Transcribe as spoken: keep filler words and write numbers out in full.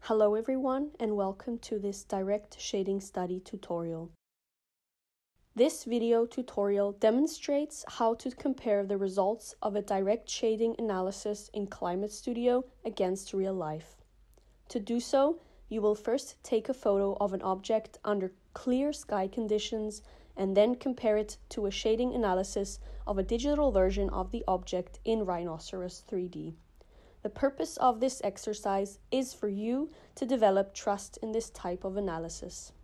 Hello everyone and welcome to this direct shading study tutorial. This video tutorial demonstrates how to compare the results of a direct shading analysis in ClimateStudio against real life. To do so, you will first take a photo of an object under clear sky conditions and then compare it to a shading analysis of a digital version of the object in Rhinoceros three D. The purpose of this exercise is for you to develop trust in this type of analysis.